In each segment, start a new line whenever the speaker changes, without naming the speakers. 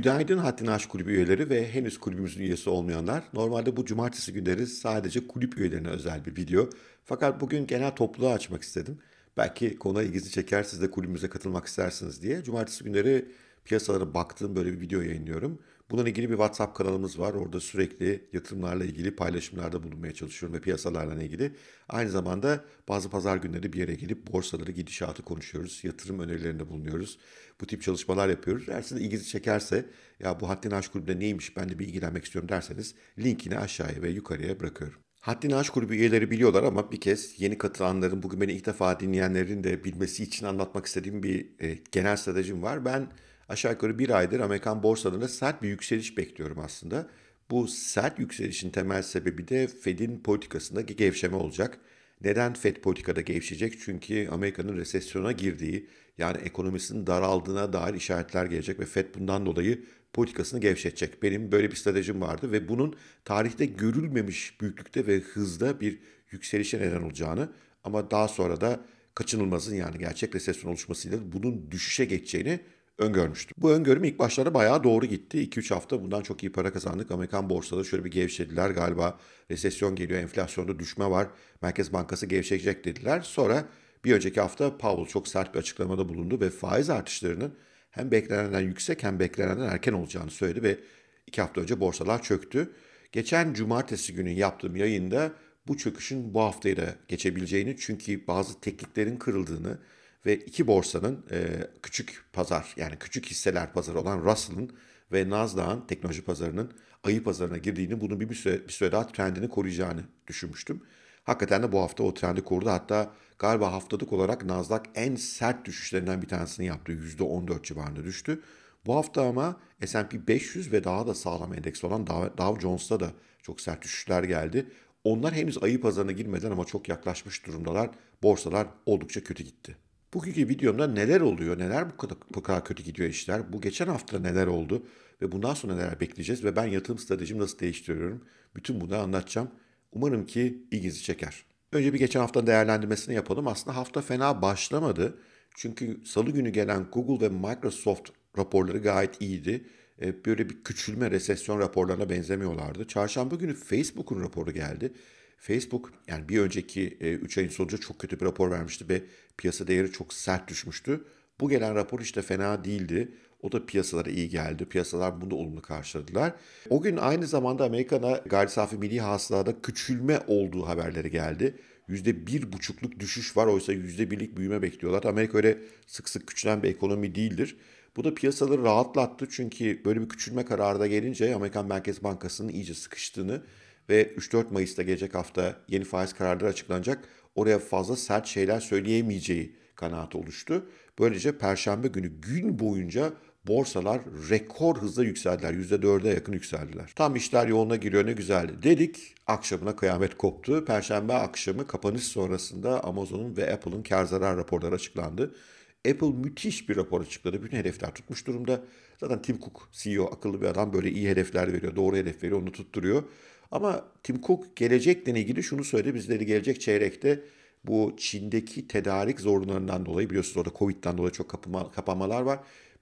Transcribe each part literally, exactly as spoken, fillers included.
Günaydın Haddini Aşk Kulübü üyeleri ve henüz kulübümüzün üyesi olmayanlar. Normalde bu cumartesi günleri sadece kulüp üyelerine özel bir video. Fakat bugün genel topluluğa açmak istedim. Belki konu ilginizi çeker, siz de kulübümüze katılmak istersiniz diye. Cumartesi günleri piyasalara baktığım böyle bir video yayınlıyorum. Bununla ilgili bir WhatsApp kanalımız var. Orada sürekli yatırımlarla ilgili paylaşımlarda bulunmaya çalışıyorum ve piyasalarla ilgili. Aynı zamanda bazı pazar günleri bir yere gelip borsaları, gidişatı konuşuyoruz. Yatırım önerilerinde bulunuyoruz. Bu tip çalışmalar yapıyoruz. Eğer sizin ilginizi çekerse ya bu Haddini Aşk Kulübü'nde neymiş ben de bir ilgilenmek istiyorum derseniz linkini aşağıya ve yukarıya bırakıyorum. Haddini Aşk Kulübü üyeleri biliyorlar ama bir kez yeni katılanların, bugün beni ilk defa dinleyenlerin de bilmesi için anlatmak istediğim bir e, genel stratejim var. Ben aşağı yukarı bir aydır Amerikan borsalarında sert bir yükseliş bekliyorum aslında. Bu sert yükselişin temel sebebi de Fed'in politikasındaki gevşeme olacak. Neden Fed politikada gevşeyecek? Çünkü Amerika'nın resesyona girdiği, yani ekonomisinin daraldığına dair işaretler gelecek ve Fed bundan dolayı politikasını gevşetecek. Benim böyle bir stratejim vardı ve bunun tarihte görülmemiş büyüklükte ve hızda bir yükselişe neden olacağını, ama daha sonra da kaçınılmazın, yani gerçek resesyon oluşmasıyla bunun düşüşe geçeceğini öngörmüştüm. Bu öngörüm ilk başlarda bayağı doğru gitti. iki üç hafta bundan çok iyi para kazandık. Amerikan borsaları şöyle bir gevşediler. Galiba resesyon geliyor, enflasyonda düşme var. Merkez Bankası gevşecek dediler. Sonra bir önceki hafta Powell çok sert bir açıklamada bulundu ve faiz artışlarının hem beklenenden yüksek hem beklenenden erken olacağını söyledi ve iki hafta önce borsalar çöktü. Geçen cumartesi günü yaptığım yayında bu çöküşün bu haftayı da geçebileceğini, çünkü bazı tekniklerin kırıldığını ve iki borsanın e, küçük pazar, yani küçük hisseler pazarı olan Russell'ın ve Nasdaq'ın, teknoloji pazarının ayı pazarına girdiğini, bunun bir, bir, süre, bir süre daha trendini koruyacağını düşünmüştüm. Hakikaten de bu hafta o trendi korudu. Hatta galiba haftalık olarak Nasdaq en sert düşüşlerinden bir tanesini yaptı. yüzde on dört civarında düştü. Bu hafta ama S and P beş yüz ve daha da sağlam endeks olan Dow Jones'ta da çok sert düşüşler geldi. Onlar henüz ayı pazarına girmeden ama çok yaklaşmış durumdalar. Borsalar oldukça kötü gitti. Bugünkü videomda neler oluyor, neler bu kadar, bu kadar kötü gidiyor işler, bu geçen hafta neler oldu ve bundan sonra neler bekleyeceğiz ve ben yatırım stratejimi nasıl değiştiriyorum, bütün bunları anlatacağım. Umarım ki ilginizi çeker. Önce bir geçen haftanın değerlendirmesini yapalım. Aslında hafta fena başlamadı. Çünkü salı günü gelen Google ve Microsoft raporları gayet iyiydi. E, Böyle bir küçülme, resesyon raporlarına benzemiyorlardı. Çarşamba günü Facebook'un raporu geldi. Facebook, yani bir önceki üç ayın sonucu çok kötü bir rapor vermişti ve piyasa değeri çok sert düşmüştü. Bu gelen rapor işte fena değildi. O da piyasalara iyi geldi. Piyasalar bunu da olumlu karşıladılar. O gün aynı zamanda Amerika'da gayri safi milli hasılada küçülme olduğu haberleri geldi. Yüzde bir buçukluk düşüş var, oysa yüzde birlik büyüme bekliyorlar. Amerika öyle sık sık küçülen bir ekonomi değildir. Bu da piyasaları rahatlattı, çünkü böyle bir küçülme kararı da gelince Amerikan Merkez Bankası'nın iyice sıkıştığını ve üç dört Mayıs'ta gelecek hafta yeni faiz kararları açıklanacak, oraya fazla sert şeyler söyleyemeyeceği kanaati oluştu. Böylece Perşembe günü gün boyunca borsalar rekor hızla yükseldiler. yüzde dörde yakın yükseldiler. Tam işler yoluna giriyor, ne güzel dedik. Akşamına kıyamet koptu. Perşembe akşamı kapanış sonrasında Amazon'un ve Apple'ın kar zarar raporları açıklandı. Apple müthiş bir rapor açıkladı. Bütün hedefler tutmuş durumda. Zaten Tim Cook, C E O, akıllı bir adam, böyle iyi hedefler veriyor. Doğru hedef veriyor, onu tutturuyor. Ama Tim Cook gelecekle ilgili şunu söyledi. Bizleri gelecek çeyrekte bu Çin'deki tedarik zorunlarından dolayı, biliyorsunuz orada Covid'den dolayı çok kapama, kapanmalar var.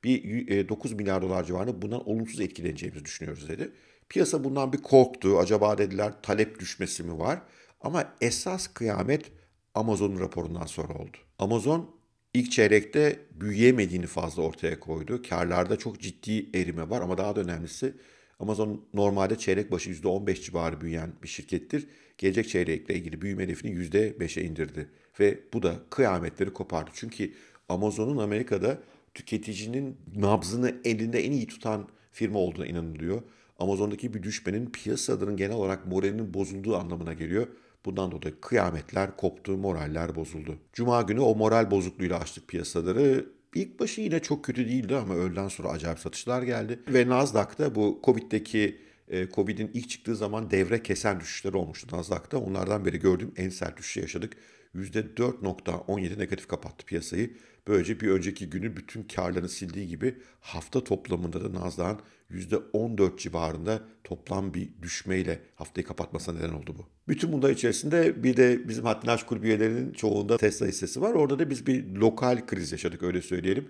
Bir dokuz milyar dolar civarında bundan olumsuz etkileneceğimizi düşünüyoruz dedi. Piyasa bundan bir korktu. Acaba dediler talep düşmesi mi var? Ama esas kıyamet Amazon'un raporundan sonra oldu. Amazon ilk çeyrekte büyüyemediğini fazla ortaya koydu. Karlarda çok ciddi erime var ama daha da önemlisi, Amazon normalde çeyrek başı yüzde on beş civarı büyüyen bir şirkettir. Gelecek çeyrekle ilgili büyüme hedefini yüzde beşe indirdi. Ve bu da kıyametleri kopardı. Çünkü Amazon'un Amerika'da tüketicinin nabzını elinde en iyi tutan firma olduğuna inanılıyor. Amazon'daki bir düşmenin piyasaların genel olarak moralinin bozulduğu anlamına geliyor. Bundan dolayı kıyametler koptu, moraller bozuldu. Cuma günü o moral bozukluğuyla açtık piyasaları. İlk başı yine çok kötü değildi ama öğleden sonra acayip satışlar geldi. Ve Nasdaq'ta bu Covid'deki e, Covid'in ilk çıktığı zaman devre kesen düşüşleri olmuştu Nasdaq'ta. Onlardan beri gördüğüm en sert düşüşü yaşadık. yüzde dört nokta on yedi negatif kapattı piyasayı. Böylece bir önceki günü bütün karlarını sildiği gibi hafta toplamında da Nasdaq'ın yüzde on dört civarında toplam bir düşmeyle haftayı kapatmasına neden oldu bu. Bütün bunlar içerisinde bir de bizim Haddini Aşk Kulübü üyelerinin çoğunda Tesla hissesi var. Orada da biz bir lokal kriz yaşadık, öyle söyleyelim.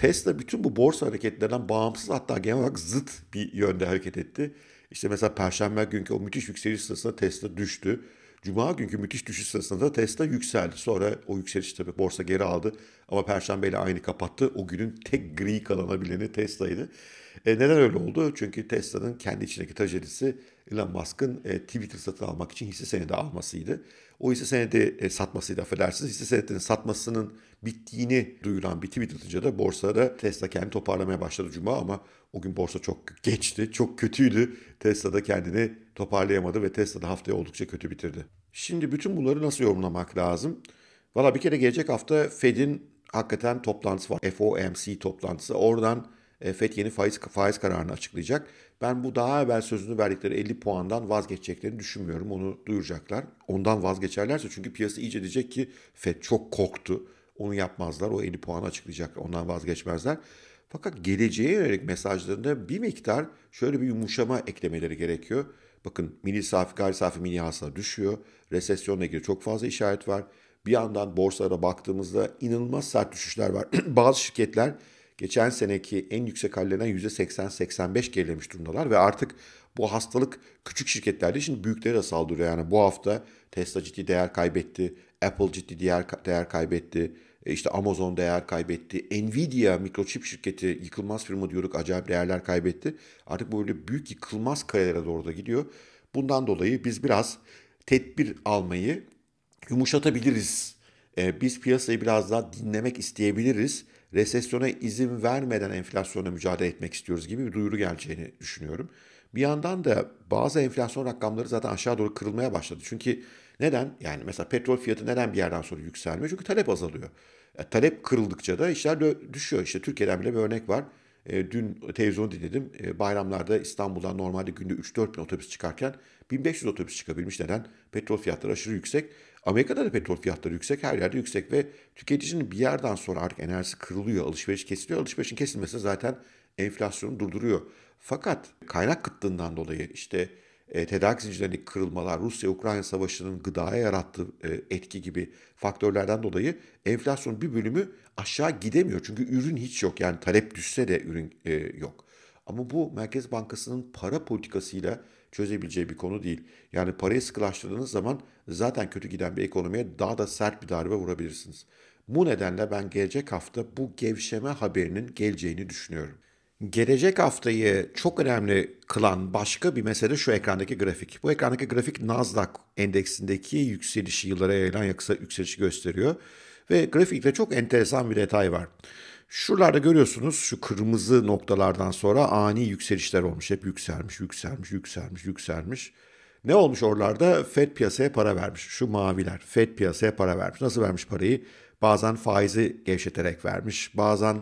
Tesla bütün bu borsa hareketlerinden bağımsız, hatta genel olarak zıt bir yönde hareket etti. İşte mesela Perşembe günkü o müthiş yükseliş sırasında Tesla düştü. Cuma günkü müthiş düşüş sırasında da Tesla yükseldi. Sonra o yükseliş tabii borsa geri aldı. Ama Perşembe ile aynı kapattı. O günün tek gri kalabileni Tesla'ydı. E neden öyle oldu? Çünkü Tesla'nın kendi içindeki trajedisi Elon Musk'ın e, Twitter satın almak için hisse senedi almasıydı. O hisse senedi e, satmasıydı, affedersiniz. Hisse senedinin satmasının bittiğini duyuran bir tweet atınca da borsada Tesla kendi toparlamaya başladı Cuma, ama o gün borsa çok geçti, çok kötüydü. Tesla da kendini toparlayamadı ve Tesla da haftayı oldukça kötü bitirdi. Şimdi bütün bunları nasıl yorumlamak lazım? Valla bir kere gelecek hafta Fed'in hakikaten toplantısı var. F O M C toplantısı. Oradan e, Fed yeni faiz, faiz kararını açıklayacak. Ben bu daha evvel sözünü verdikleri elli puandan vazgeçeceklerini düşünmüyorum. Onu duyuracaklar. Ondan vazgeçerlerse, çünkü piyasa iyice diyecek ki Fed çok korktu. Onu yapmazlar. O elli puanı açıklayacaklar. Ondan vazgeçmezler. Fakat geleceğe yönelik mesajlarında bir miktar şöyle bir yumuşama eklemeleri gerekiyor. Bakın, milli safi, gayri safi milli hasıla düşüyor. Resesyonla ilgili çok fazla işaret var. Bir yandan borsalara baktığımızda inanılmaz sert düşüşler var. Bazı şirketler geçen seneki en yüksek hallerinden yüzde seksen seksen beş gerilemiş durumdalar ve artık bu hastalık küçük şirketlerde şimdi büyüklere de saldırıyor. Yani bu hafta Tesla ciddi değer kaybetti, Apple ciddi değer, değer kaybetti, e işte Amazon değer kaybetti, Nvidia mikroçip şirketi, yıkılmaz firma diyorduk, acayip değerler kaybetti. Artık böyle büyük yıkılmaz karelere doğru da gidiyor. Bundan dolayı biz biraz tedbir almayı yumuşatabiliriz. Ee, biz piyasayı biraz daha dinlemek isteyebiliriz. Resesyona izin vermeden enflasyona mücadele etmek istiyoruz gibi bir duyuru geleceğini düşünüyorum. Bir yandan da bazı enflasyon rakamları zaten aşağı doğru kırılmaya başladı. Çünkü neden? Yani mesela petrol fiyatı neden bir yerden sonra yükselmiyor? Çünkü talep azalıyor. E, talep kırıldıkça da işler dö- düşüyor. İşte Türkiye'den bile bir örnek var. E, dün televizyonu dinledim. E, bayramlarda İstanbul'dan normalde günde üç dört bin otobüs çıkarken bin beş yüz otobüs çıkabilmiş. Neden? Petrol fiyatları aşırı yüksek. Amerika'da da petrol fiyatları yüksek, her yerde yüksek ve tüketicinin bir yerden sonra artık enerjisi kırılıyor, alışveriş kesiliyor. Alışverişin kesilmesi zaten enflasyonu durduruyor. Fakat kaynak kıtlığından dolayı işte e, tedarik zincirlerindeki kırılmalar, Rusya-Ukrayna savaşının gıdaya yarattığı e, etki gibi faktörlerden dolayı enflasyonun bir bölümü aşağı gidemiyor. Çünkü ürün hiç yok, yani talep düşse de ürün e, yok. Ama bu Merkez Bankası'nın para politikasıyla çözebileceği bir konu değil. Yani parayı sıkılaştırdığınız zaman zaten kötü giden bir ekonomiye daha da sert bir darbe vurabilirsiniz. Bu nedenle ben gelecek hafta bu gevşeme haberinin geleceğini düşünüyorum. Gelecek haftayı çok önemli kılan başka bir mesele şu ekrandaki grafik. Bu ekrandaki grafik Nasdaq endeksindeki yükselişi, yıllara yayılan yakısa yükselişi gösteriyor. Ve grafikte çok enteresan bir detay var. Şuralarda görüyorsunuz, şu kırmızı noktalardan sonra ani yükselişler olmuş. Hep yükselmiş, yükselmiş, yükselmiş, yükselmiş. Ne olmuş oralarda? Fed piyasaya para vermiş. Şu maviler. Fed piyasaya para vermiş. Nasıl vermiş parayı? Bazen faizi gevşeterek vermiş. Bazen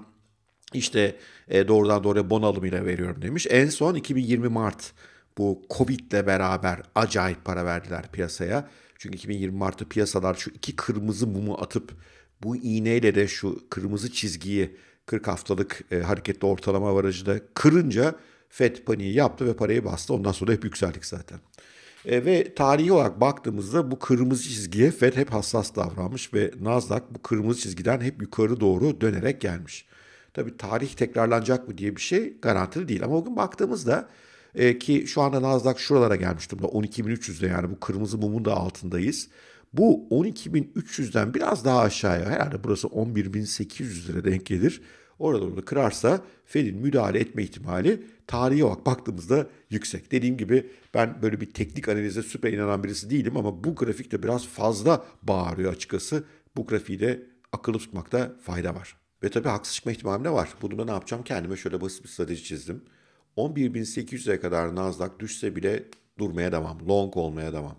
işte e, doğrudan doğruya bon alımıyla veriyorum demiş. En son iki bin yirmi Mart, bu Covid'le beraber acayip para verdiler piyasaya. Çünkü iki bin yirmi Mart'ta piyasalar şu iki kırmızı mumu atıp bu iğneyle de şu kırmızı çizgiyi, kırk haftalık e, hareketli ortalama avarajı da kırınca Fed paniği yaptı ve parayı bastı. Ondan sonra hep yükseldik zaten. E, ve tarihi olarak baktığımızda bu kırmızı çizgiye Fed hep hassas davranmış ve Nasdaq bu kırmızı çizgiden hep yukarı doğru dönerek gelmiş. Tabii tarih tekrarlanacak mı diye bir şey garantili değil. Ama o gün baktığımızda e, ki şu anda Nasdaq şuralara gelmiş durumda, on iki bin üç yüzde, yani bu kırmızı mumun da altındayız. Bu on iki bin üç yüzden biraz daha aşağıya, herhalde burası on bir bin sekiz yüz lira denk gelir. Orada orada kırarsa Fed'in müdahale etme ihtimali tarihi olarak baktığımızda yüksek. Dediğim gibi ben böyle bir teknik analize süper inanan birisi değilim ama bu grafik de biraz fazla bağırıyor açıkçası. Bu grafiği de akıllı tutmakta fayda var. Ve tabii haksız çıkma ihtimalim de var. Bu durumda ne yapacağım? Kendime şöyle basit bir strateji çizdim. on bir bin sekiz yüze kadar Nasdaq düşse bile durmaya devam, long olmaya devam.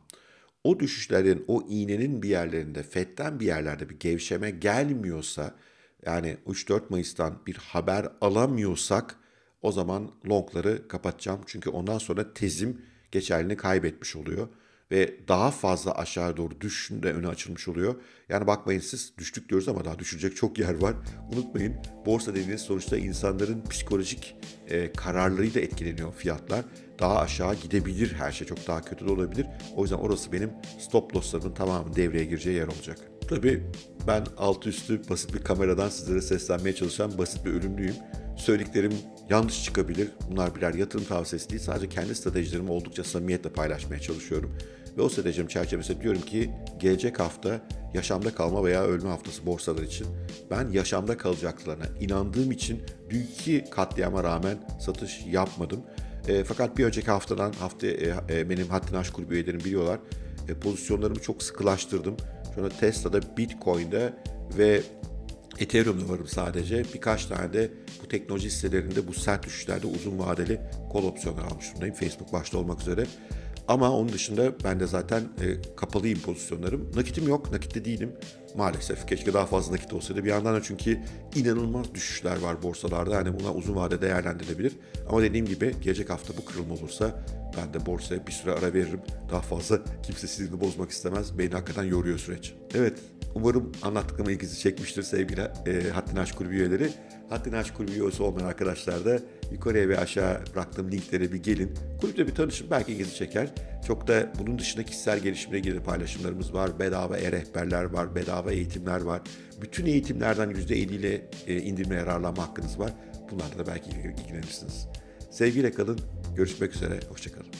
O düşüşlerin, o iğnenin bir yerlerinde, Fed'den bir yerlerde bir gevşeme gelmiyorsa, yani üç dört Mayıs'tan bir haber alamıyorsak, o zaman longları kapatacağım. Çünkü ondan sonra tezim geçerliliğini kaybetmiş oluyor. Ve daha fazla aşağı doğru düşüşün de önü açılmış oluyor. Yani bakmayın, siz düştük diyoruz ama daha düşecek çok yer var. Unutmayın, borsa dediğiniz sonuçta insanların psikolojik e, kararlarıyla etkileniyor fiyatlar. Daha aşağı gidebilir, her şey çok daha kötü de olabilir. O yüzden orası benim stop losslarımın tamamı devreye gireceği yer olacak. Tabii ben altı üstü basit bir kameradan sizlere seslenmeye çalışan basit bir ürünlüyüm. Söylediklerim yanlış çıkabilir. Bunlar birer yatırım tavsiyesi değil. Sadece kendi stratejilerimi oldukça samimiyetle paylaşmaya çalışıyorum. Ve o stratejim çerçevesinde diyorum ki gelecek hafta yaşamda kalma veya ölme haftası borsalar için. Ben yaşamda kalacaklarına inandığım için dünkü katliama rağmen satış yapmadım. E, fakat bir önceki haftadan haftaya e, e, benim Haddini Aş Kulübü üyelerim biliyorlar. E, pozisyonlarımı çok sıkılaştırdım. Şu anda Tesla'da, Bitcoin'de ve Ethereum'da varım sadece. Birkaç tane de bu teknoloji hisselerinde bu sert düşüşlerde uzun vadeli kol opsiyonları almış durumdayım. Facebook başta olmak üzere. Ama onun dışında ben de zaten e, kapalıyım pozisyonlarım. Nakitim yok, nakitte değilim. Maalesef keşke daha fazla nakit olsaydı. Bir yandan da çünkü inanılmaz düşüşler var borsalarda. Hani buna uzun vade değerlendirilebilir. Ama dediğim gibi gelecek hafta bu kırılma olursa ben de borsaya bir süre ara veririm. Daha fazla kimse sinirini bozmak istemez. Beni hakikaten yoruyor süreç. Evet, umarım anlattıklarıma ilginizi çekmiştir sevgili e, Haddini Aş Kulübü üyeleri. Haddini Aş Kulübü üyesi olmayan arkadaşlar da yukarıya ve aşağı bıraktığım linklere bir gelin. Kulüpte bir tanışın, belki ilginizi çeker. Çok da bunun dışında kişisel gelişimle ilgili paylaşımlarımız var. Bedava e-rehberler var, bedava eğitimler var. Bütün eğitimlerden yüzde elli ile e, indirme yararlanma hakkınız var. Bunlarla da belki ilgilenirsiniz. Sevgiyle kalın, görüşmek üzere, hoşça kalın.